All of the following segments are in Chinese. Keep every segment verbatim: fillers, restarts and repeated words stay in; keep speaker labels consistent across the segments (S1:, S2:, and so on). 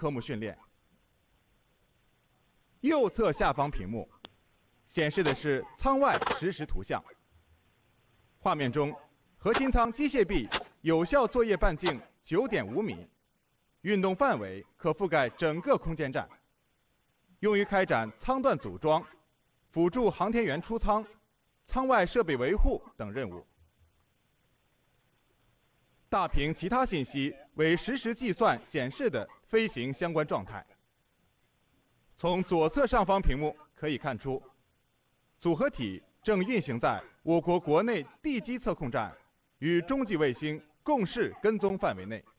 S1: 科目训练。右侧下方屏幕显示的是舱外实时图像。画面中，核心舱机械臂有效作业半径 九点五米，运动范围可覆盖整个空间站，用于开展舱段组装、辅助航天员出舱、舱外设备维护等任务。大屏其他信息为实时计算显示的飞行相关状态。从左侧上方屏幕可以看出，组合体正运行在我国国内地基测控站与中继卫星共视跟踪范围内。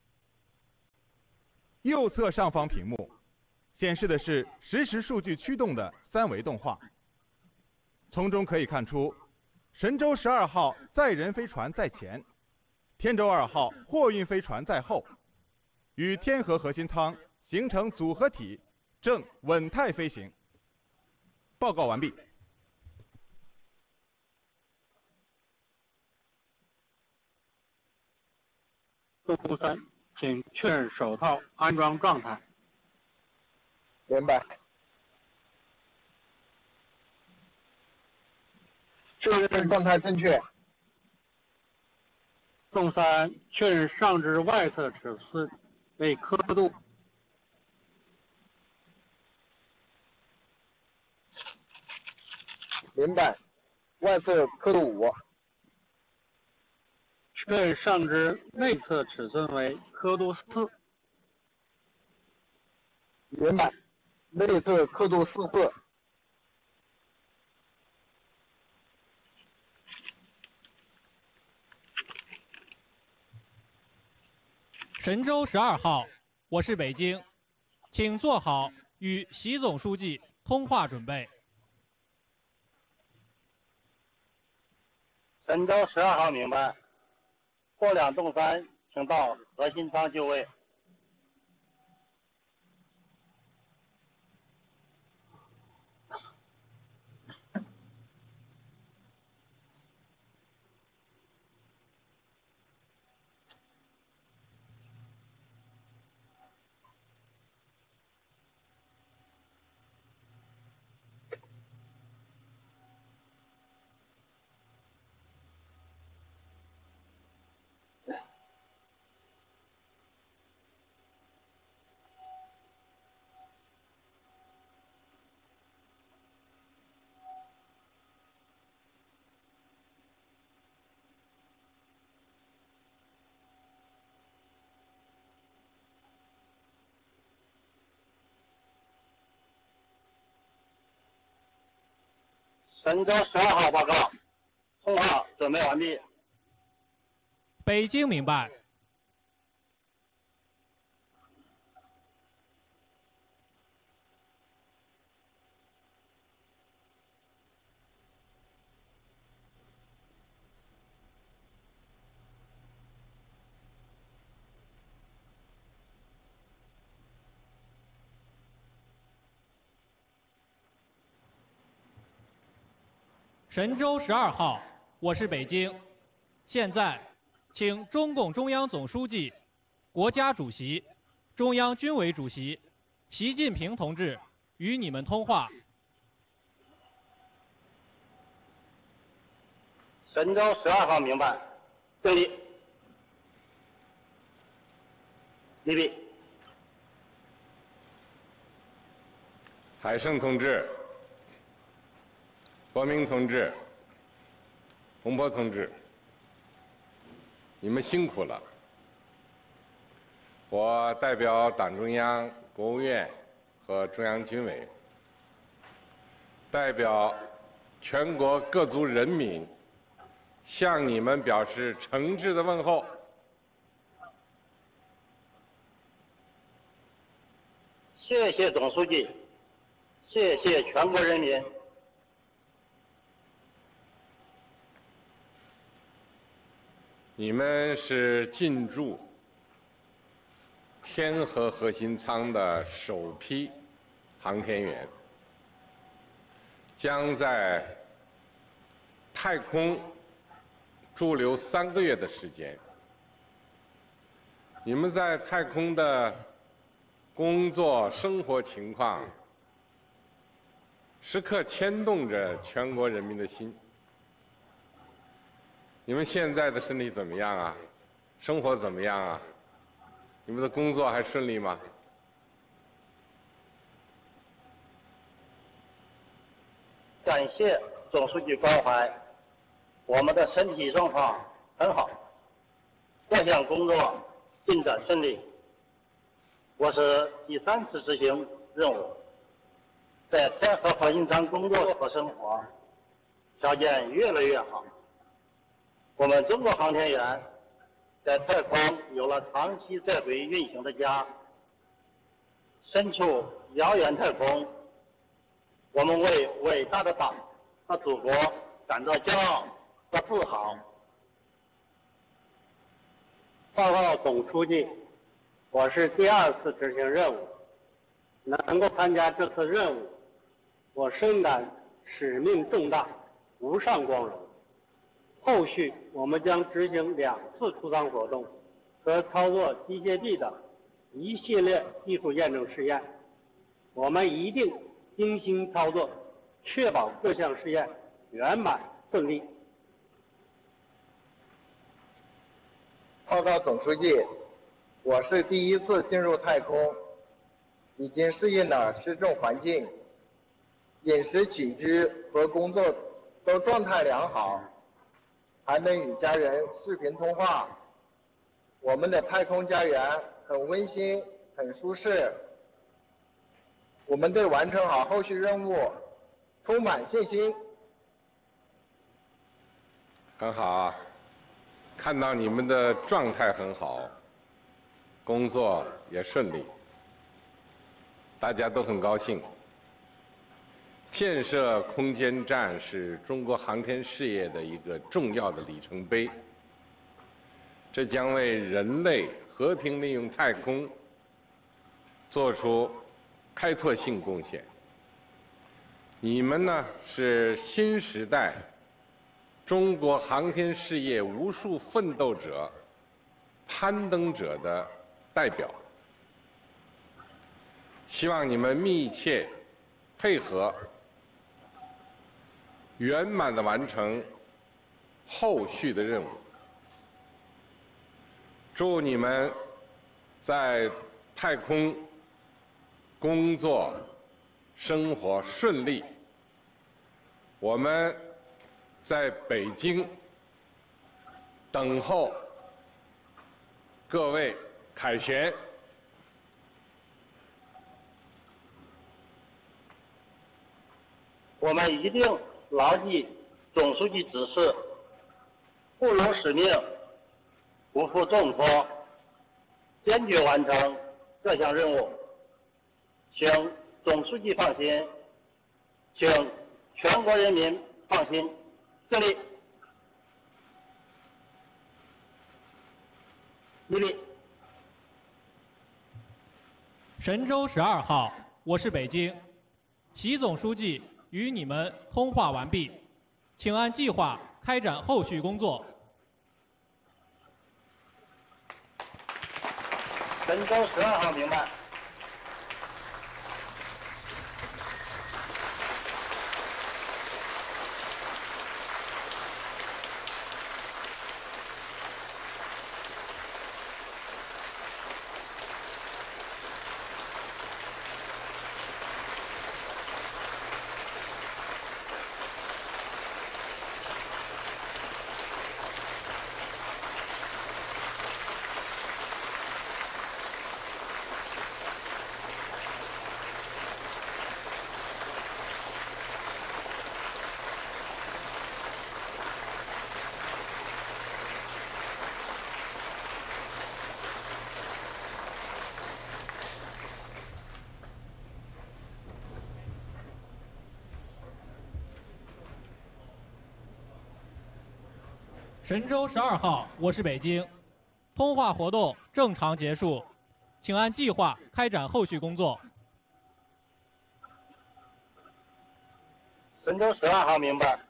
S1: 右侧上方屏幕显示的是实时数据驱动的三维动画，从中可以看出，神舟十二号载人飞船在前，天舟二号货运飞船在后，与天河核心舱形成组合体，正稳态飞行。报告完毕。
S2: 动三，请确认手套安装状态。
S3: 明白。确认状态正确。
S2: 动三，确认上肢外侧尺寸为刻度。
S3: 明白。外侧刻度五。
S2: 确认上肢内侧尺寸为刻度四。
S3: 明白。内侧刻度四色。
S4: 神舟十二号，我是北京，请做好与习总书记通话准备。
S2: 神舟十二号明白。货两动三，请到核心舱就位。神舟十二号报告，通话准备完毕。
S4: 北京明白。神舟十二号，我是北京。现在，请中共中央总书记、国家主席、中央军委主席习近平同志与你们通话。
S2: 神舟十二号明白，敬礼。礼毕。
S5: 海胜同志、伯明同志、洪波同志，你们辛苦了。我代表党中央、国务院和中央军委，代表全国各族人民，向你们表示诚挚的问候。
S2: 谢谢总书记，谢谢全国人民。
S5: 你们是进驻天河核心舱的首批航天员，将在太空驻留三个月的时间。你们在太空的工作生活情况，时刻牵动着全国人民的心。你们现在的身体怎么样啊？生活怎么样啊？你们的工作还顺利吗？
S2: 感谢总书记关怀，我们的身体状况很好，各项工作进展顺利。我是第三次执行任务，在天河核心舱工作和生活条件越来越好。我们中国航天员在太空有了长期在轨运行的家，身处遥远太空，我们为伟大的党和祖国感到骄傲和自豪。
S6: 报告总书记，我是第二次执行任务，能够参加这次任务，我深感使命重大，无上光荣。后续我们将执行两次出舱活动和操作机械臂的一系列技术验证试验，我们一定精心操作，确保各项试验圆满顺利。
S3: 报告总书记，我是第一次进入太空，已经适应了失重环境，饮食起居和工作都状态良好，还能与家人视频通话。我们的太空家园很温馨，很舒适。我们对完成好后续任务充满信心。
S5: 很好啊，看到你们的状态很好，工作也顺利，大家都很高兴。建设空间站是中国航天事业的一个重要的里程碑，这将为人类和平利用太空做出开拓性贡献。你们呢，是新时代中国航天事业无数奋斗者、攀登者的代表。希望你们密切配合，圆满地完成后续的任务。祝你们在太空工作、生活顺利。我们在北京等候各位凯旋。
S2: 我们一定牢记总书记指示，不辱使命，不负重托，坚决完成这项任务。请总书记放心，请全国人民放心，胜利！立例。
S4: 神舟十二号，我是北京，习总书记与你们通话完毕，请按计划开展后续工作。
S2: 神舟十二号明白。
S4: 神舟十二号，我是北京，通话活动正常结束，请按计划开展后续工作。
S2: 神舟十二号明白。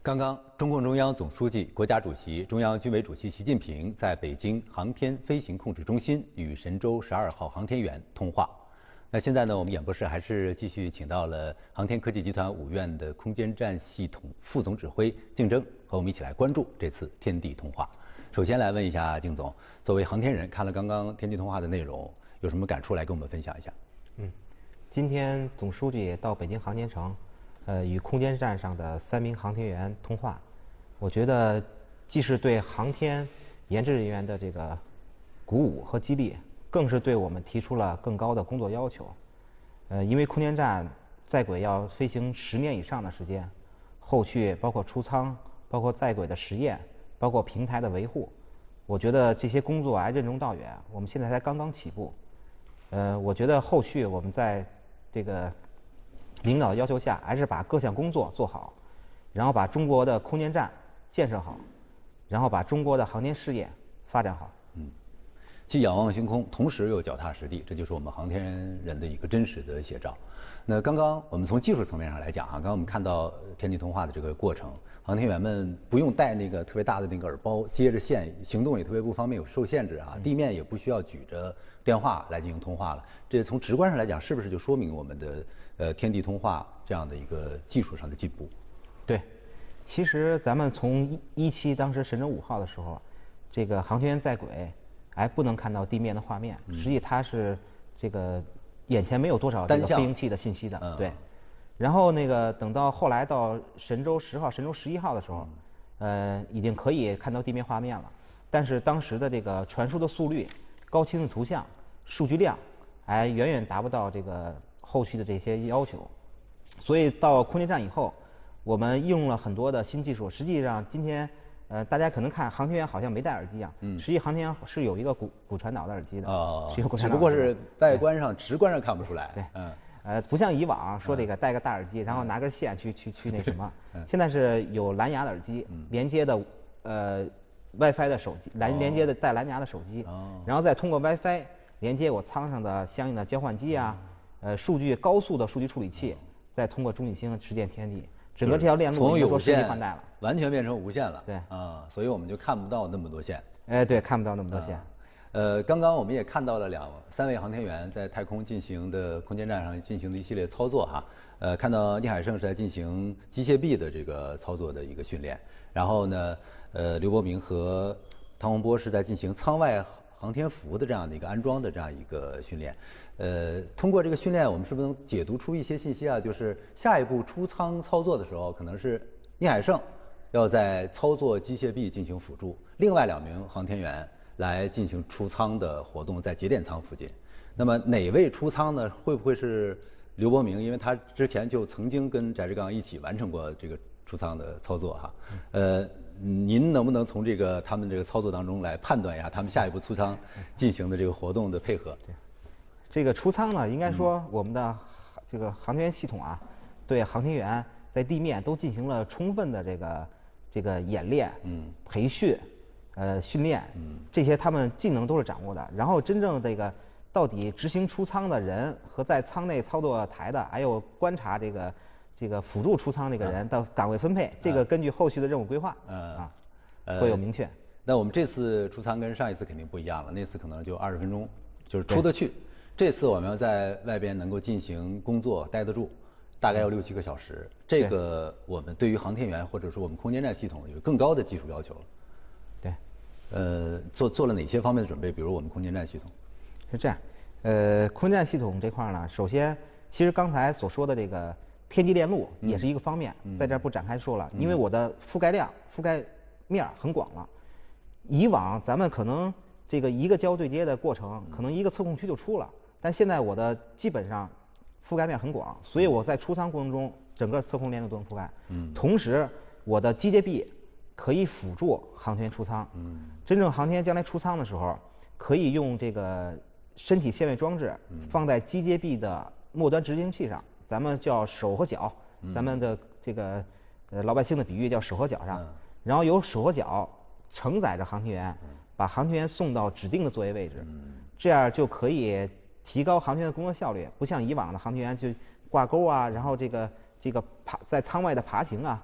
S7: 刚刚，中共中央总书记、国家主席、中央军委主席习近平在北京航天飞行控制中心与神舟十二号航天员通话。那现在呢，我们演播室还是继续请到了航天科技集团五院的空间站系统副总指挥敬征，和我们一起来关注这次天地通话。首先来问一下敬总，作为航天人，看了刚刚天地通话的内容，有什么感触来跟我们分享一下？
S8: 嗯，今天总书记到北京航天城。呃，与空间站上的三名航天员通话，我觉得既是对航天研制人员的这个鼓舞和激励，更是对我们提出了更高的工作要求。呃，因为空间站在轨要飞行十年以上的时间，后续包括出舱、包括在轨的实验、包括平台的维护，我觉得这些工作啊任重道远，我们现在才刚刚起步。呃，我觉得后续我们在这个领导要求下，还是把各项工作做好，然后把中国的空间站建设好，然后把中国的航天事业发展好。
S7: 嗯，既仰望星空，同时又脚踏实地，这就是我们航天人的一个真实的写照。那刚刚我们从技术层面上来讲啊，刚刚我们看到天地通话的这个过程，航天员们不用戴那个特别大的那个耳包，接着线，行动也特别不方便，有受限制啊。地面也不需要举着电话来进行通话了。这从直观上来讲，是不是就说明我们的呃天地通话这样的一个技术上的进步？
S8: 对，其实咱们从一期当时神舟五号的时候，这个航天员在轨还不能看到地面的画面，实际它是这个眼前没有多少这个飞行器的信息的，
S7: 嗯、
S8: 对。然后那个等到后来到神舟十号、神舟十一号的时候，呃，已经可以看到地面画面了，但是当时的这个传输的速率、高清的图像、数据量，还远远达不到这个后续的这些要求。所以到空间站以后，我们应用了很多的新技术。实际上今天，呃，大家可能看航天员好像没戴耳机啊，嗯，实际航天员是有一个骨骨传导的耳机的，
S7: 哦，
S8: 是有骨传
S7: 导，只不过是外观上、直观上看不出来，
S8: 对，
S7: 嗯。
S8: 呃，不像以往说这个戴个大耳机，然后拿根线去去去那什么，现在是有蓝牙的耳机连接的，呃 ，WiFi 的手机，蓝连接的带蓝牙的手机，然后再通过 WiFi 连接我舱上的相应的交换机啊，呃，数据高速的数据处理器，再通过中继星实践天地，整个这条链路
S7: 从有线
S8: 换代了，
S7: 完全变成无线了，
S8: 对
S7: 啊，所以我们就看不到那么多线，
S8: 哎，对，看不到那么多线。
S7: 呃，刚刚我们也看到了两三位航天员在太空进行的空间站上进行的一系列操作哈。呃，看到聂海胜是在进行机械臂的这个操作的一个训练，然后呢，呃，刘伯明和汤洪波是在进行舱外航天服的这样的一个安装的这样一个训练。呃，通过这个训练，我们是不是能解读出一些信息啊？就是下一步出舱操作的时候，可能是聂海胜要在操作机械臂进行辅助，另外两名航天员来进行出舱的活动，在节点舱附近。那么哪位出舱呢？会不会是刘伯明？因为他之前就曾经跟翟志刚一起完成过这个出舱的操作哈。呃，您能不能从这个他们这个操作当中来判断一下他们下一步出舱进行的这个活动的配合？
S8: 对，这个出舱呢，应该说我们的这个航天员系统啊，对航天员在地面都进行了充分的这个这个演练、嗯，培训。呃，训练，这些他们技能都是掌握的。然后真正这个到底执行出舱的人和在舱内操作台的，还有观察这个这个辅助出舱这个人的岗位分配，这个根据后续的任务规划，啊，会有明确。
S7: 那我们这次出舱跟上一次肯定不一样了，那次可能就二十分钟，就是出得去。这次我们要在外边能够进行工作，待得住，大概要六七个小时。这个我们对于航天员或者说我们空间站系统有更高的技术要求了。
S8: 对。
S7: 呃，做做了哪些方面的准备？比如我们空间站系统，
S8: 是这样，呃，空间站系统这块呢，首先，其实刚才所说的这个天际链路也是一个方面，嗯、在这儿不展开说了，嗯、因为我的覆盖量、覆盖面很广了。以往咱们可能这个一个交对接的过程，可能一个测控区就出了，但现在我的基本上覆盖面很广，所以我在出舱过程中，整个测控链路都能覆盖。嗯，同时我的机械臂可以辅助航天员出舱。嗯，真正航天员将来出舱的时候，可以用这个身体限位装置放在机械臂的末端执行器上，咱们叫手和脚，咱们的这个呃老百姓的比喻叫手和脚上，然后由手和脚承载着航天员，把航天员送到指定的作业位置，这样就可以提高航天员的工作效率，不像以往的航天员就挂钩啊，然后这个这个爬在舱外的爬行啊。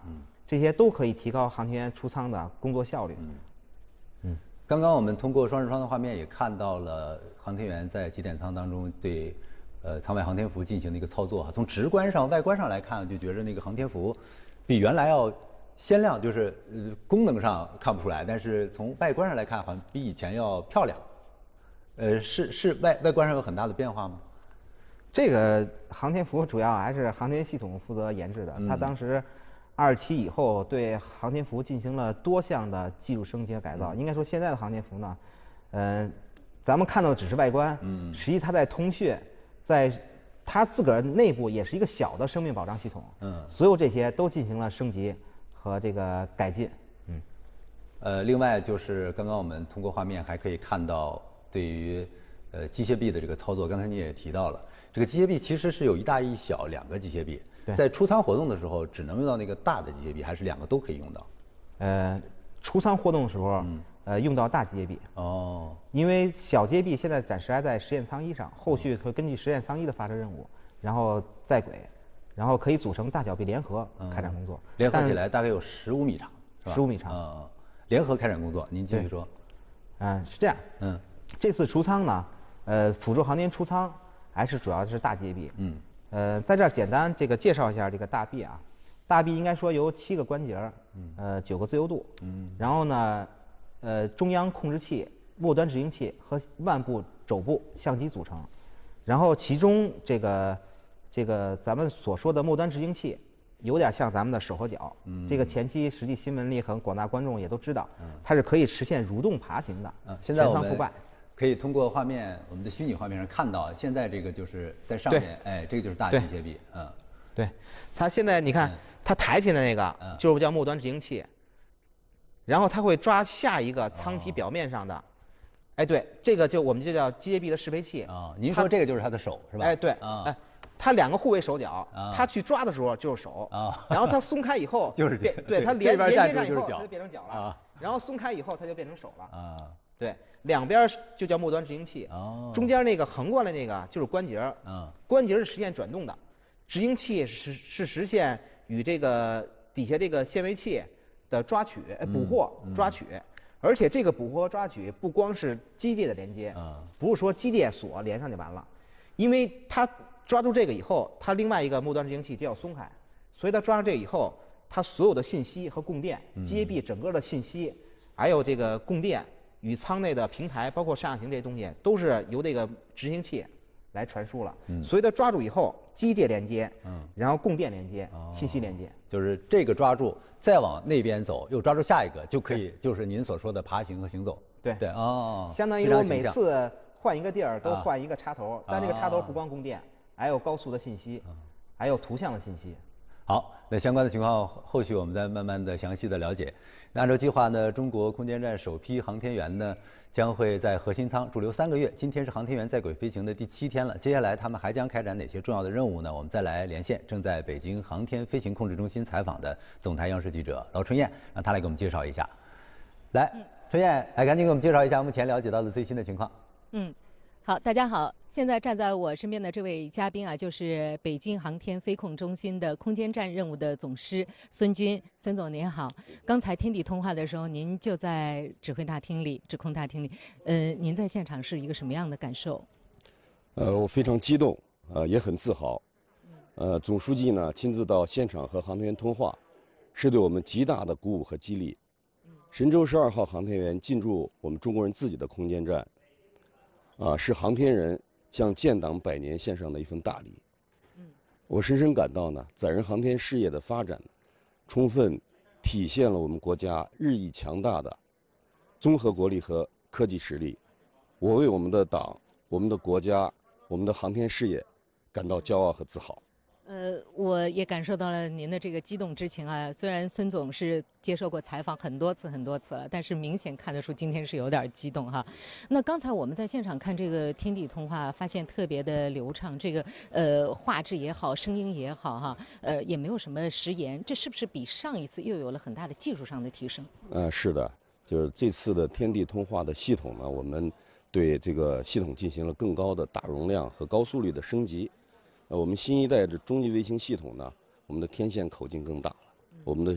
S8: 这些都可以提高航天员出舱的工作效率。
S7: 嗯，嗯，刚刚我们通过双视窗的画面也看到了航天员在机点舱当中对呃舱外航天服进行的一个操作啊。从直观上、外观上来看，就觉得那个航天服比原来要鲜亮，就是呃功能上看不出来，但是从外观上来看，好像比以前要漂亮。呃，是是外外观上有很大的变化吗？
S8: 这个航天服主要还是航天系统负责研制的，
S7: 嗯、
S8: 它当时二期以后对航天服进行了多项的技术升级和改造。嗯、应该说，现在的航天服呢，嗯、呃，咱们看到的只是外观，嗯，实际它在通讯，在它自个儿内部也是一个小的生命保障系统，嗯，所有这些都进行了升级和这个改进，嗯，
S7: 呃，另外就是刚刚我们通过画面还可以看到对于呃机械臂的这个操作，刚才你也提到了。这个机械臂其实是有一大一小两个机械臂，在出舱活动的时候只能用到那个大的机械臂，还是两个都可以用到？
S8: 呃，出舱活动的时候，嗯、呃，用到大机械臂。哦。因为小机械臂现在暂时还在实验舱一上，后续会根据实验舱一的发射任务，然后在轨，然后可以组成大小臂联合开展工作。
S7: 嗯、联合起来大概有十五米长，是吧？
S8: 十五米长。
S7: 嗯。联合开展工作，您继续说。
S8: 嗯，是这样。嗯，这次出舱呢，呃，辅助航天出舱。还是主要是大机械臂，嗯，呃，在这儿简单这个介绍一下这个大臂啊，大臂应该说由七个关节，嗯，呃，九个自由度，嗯，然后呢，呃，中央控制器、末端执行器和腕部、肘部相机组成，然后其中这个这个咱们所说的末端执行器，有点像咱们的手和脚，嗯，这个前期实际新闻里和广大观众也都知道，嗯，它是可以实现蠕动爬行的，
S7: 嗯，现在我们可以通过画面，我们的虚拟画面上看到，现在这个就是在上面，哎，这个就是大机械臂，嗯，
S8: 对，它现在你看，嗯、它抬起来那个，嗯、就是叫末端执行器，然后它会抓下一个舱体表面上的，哦、哎，对，这个就我们就叫机械臂的适配器
S7: 啊、哦。您说这个就是它的手是吧？
S8: 哎，对，啊、哦，哎，它两个护卫手脚，哦、它去抓的时候就是手，啊、哦，然后它松开以后
S7: 就是
S8: 变，对，它连连接上以后它就变成脚了，啊，然后松开以后它就变成手了，啊。对，两边就叫末端执行器，哦，中间那个横过来那个就是关节，嗯，关节是实现转动的，执行器是是实现与这个底下这个纤维器的抓取、捕获、抓取，而且这个捕获抓取不光是机械的连接，啊，不是说机械锁连上就完了，因为它抓住这个以后，它另外一个末端执行器就要松开，所以它抓上这个以后，它所有的信息和供电，机械臂整个的信息，还有这个供电。与舱内的平台，包括上下行这些东西，都是由这个执行器来传输了。嗯，所以它抓住以后，机械连接，嗯，然后供电连接，哦、信息连接，
S7: 就是这个抓住，再往那边走，又抓住下一个，就可以，就是您所说的爬行和行走。
S8: 对
S7: 对哦，
S8: 相当于我每次换一个地儿都换一个插头，啊、但这个插头不光供电，还有高速的信息，啊、还有图像的信息。
S7: 好，那相关的情况后续我们再慢慢的详细的了解。那按照计划呢，中国空间站首批航天员呢将会在核心舱驻留三个月。今天是航天员在轨飞行的第七天了，接下来他们还将开展哪些重要的任务呢？我们再来连线正在北京航天飞行控制中心采访的总台央视记者劳春燕，让他来给我们介绍一下。来，春燕，来赶紧给我们介绍一下目前了解到的最新的情况。
S9: 嗯。好，大家好，现在站在我身边的这位嘉宾啊，就是北京航天飞控中心的空间站任务的总师孙军，孙总您好。刚才天地通话的时候，您就在指挥大厅里、指控大厅里，呃，您在现场是一个什么样的感受？
S10: 呃，我非常激动，呃，也很自豪。呃，总书记呢亲自到现场和航天员通话，是对我们极大的鼓舞和激励。神舟十二号航天员进驻我们中国人自己的空间站。啊，是航天人向建党百年献上的一份大礼。嗯，我深深感到呢，载人航天事业的发展，充分体现了我们国家日益强大的综合国力和科技实力。我为我们的党、我们的国家、我们的航天事业感到骄傲和自豪。
S9: 呃，我也感受到了您的这个激动之情啊。虽然孙总是接受过采访很多次很多次了，但是明显看得出今天是有点激动哈。那刚才我们在现场看这个天地通话，发现特别的流畅，这个呃画质也好，声音也好哈，呃也没有什么食言，这是不是比上一次又有了很大的技术上的提升？
S10: 呃，是的，就是这次的天地通话的系统呢，我们对这个系统进行了更高的大容量和高速率的升级。呃，我们新一代的中继卫星系统呢，我们的天线口径更大了，我们的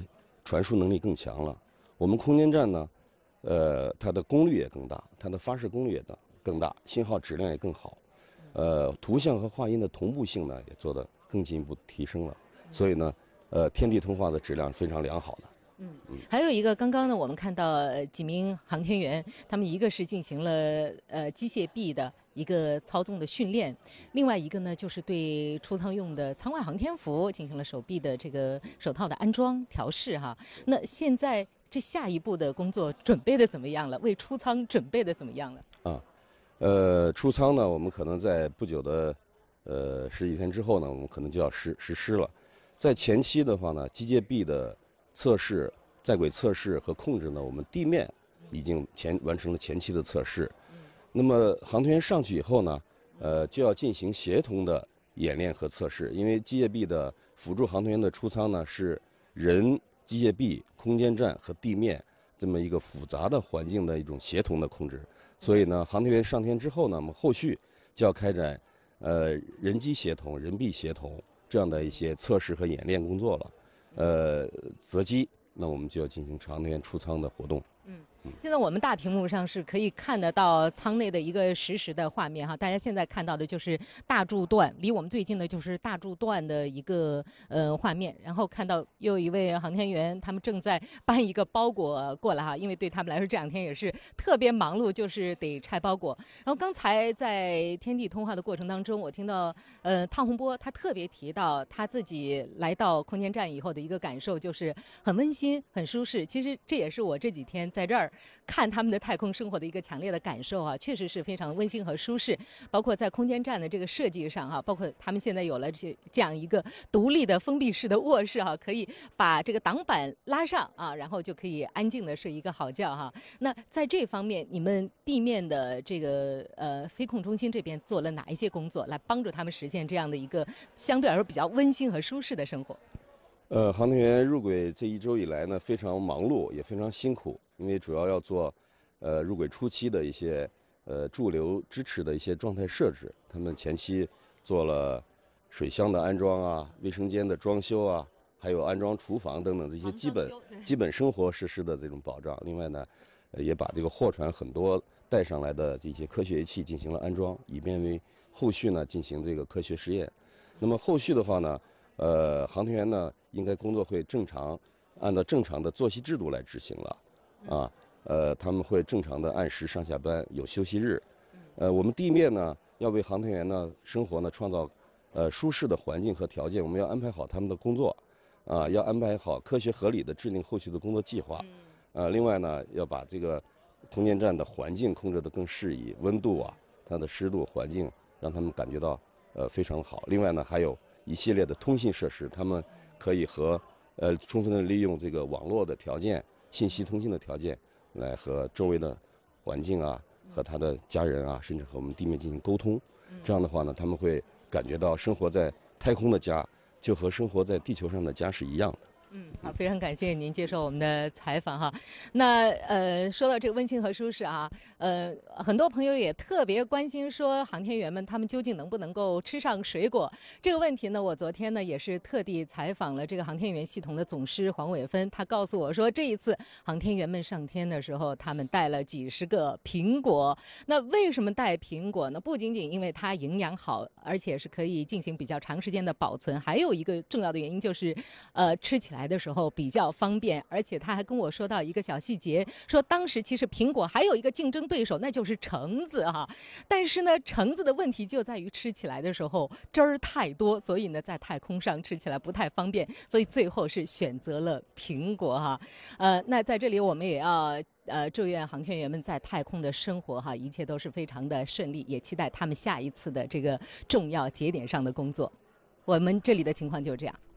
S10: 传输能力更强了。我们空间站呢，呃，它的功率也更大，它的发射功率也大更大，信号质量也更好，呃，图像和话音的同步性呢也做得更进一步提升了。所以呢，呃，天地通话的质量非常良好的。
S9: 嗯，还有一个，刚刚呢，我们看到呃几名航天员，他们一个是进行了呃机械臂的一个操纵的训练，另外一个呢就是对出舱用的舱外航天服进行了手臂的这个手套的安装调试哈。那现在这下一步的工作准备的怎么样了？为出舱准备的怎么样了？
S10: 啊，呃，出舱呢，我们可能在不久的呃十几天之后呢，我们可能就要实实施了。在前期的话呢，机械臂的测试、在轨测试和控制呢，我们地面已经前完成了前期的测试。那么航天员上去以后呢，呃，就要进行协同的演练和测试，因为机械臂的辅助航天员的出舱呢是人、机械臂、空间站和地面这么一个复杂的环境的一种协同的控制。所以呢，航天员上天之后呢，我们后续就要开展呃人机协同、人臂协同这样的一些测试和演练工作了。呃，择机，那我们就要进行航天员出舱的活动。
S9: 嗯，现在我们大屏幕上是可以看得到舱内的一个实时的画面哈。大家现在看到的就是大柱段，离我们最近的就是大柱段的一个呃画面。然后看到又有一位航天员，他们正在搬一个包裹过来哈，因为对他们来说这两天也是特别忙碌，就是得拆包裹。然后刚才在天地通话的过程当中，我听到呃汤洪波他特别提到他自己来到空间站以后的一个感受，就是很温馨、很舒适。其实这也是我这几天在这儿看他们的太空生活的一个强烈的感受啊，确实是非常温馨和舒适。包括在空间站的这个设计上哈，包括他们现在有了这这样一个独立的封闭式的卧室哈，可以把这个挡板拉上啊，然后就可以安静的睡一个好觉哈。那在这方面，你们地面的这个呃飞控中心这边做了哪一些工作，来帮助他们实现这样的一个相对来说比较温馨和舒适的生活？
S10: 呃，航天员入轨这一周以来呢，非常忙碌，也非常辛苦，因为主要要做，呃，入轨初期的一些呃驻留支持的一些状态设置。他们前期做了水箱的安装啊，卫生间的装修啊，还有安装厨房等等这些基本基本生活设施的这种保障。另外呢，呃，也把这个货船很多带上来的这些科学仪器进行了安装，以便为后续呢进行这个科学实验。那么后续的话呢，呃，航天员呢应该工作会正常，按照正常的作息制度来执行了，啊，呃，他们会正常的按时上下班，有休息日。呃，我们地面呢要为航天员呢生活呢创造呃舒适的环境和条件，我们要安排好他们的工作，啊，要安排好科学合理的制定后续的工作计划。呃，另外呢要把这个空间站的环境控制得更适宜，温度啊，它的湿度环境让他们感觉到呃非常好。另外呢还有一系列的通信设施，他们可以和呃充分的利用这个网络的条件、信息通信的条件，来和周围的环境啊、和他的家人啊，甚至和我们地面进行沟通。这样的话呢，他们会感觉到生活在太空的家，就和生活在地球上的家是一样的。
S9: 嗯，好，非常感谢您接受我们的采访哈。那呃，说到这个温馨和舒适啊，呃，很多朋友也特别关心说，航天员们他们究竟能不能够吃上水果这个问题呢？我昨天呢也是特地采访了这个航天员系统的总师黄伟芬，他告诉我说，这一次航天员们上天的时候，他们带了几十个苹果。那为什么带苹果呢？不仅仅因为它营养好，而且是可以进行比较长时间的保存，还有一个重要的原因就是，呃，吃起来来的时候比较方便。而且他还跟我说到一个小细节，说当时其实苹果还有一个竞争对手，那就是橙子哈。但是呢，橙子的问题就在于吃起来的时候汁儿太多，所以呢在太空上吃起来不太方便，所以最后是选择了苹果哈。呃，那在这里我们也要呃祝愿航天员们在太空的生活哈，一切都是非常的顺利，也期待他们下一次的这个重要节点上的工作。我们这里的情况就是这样。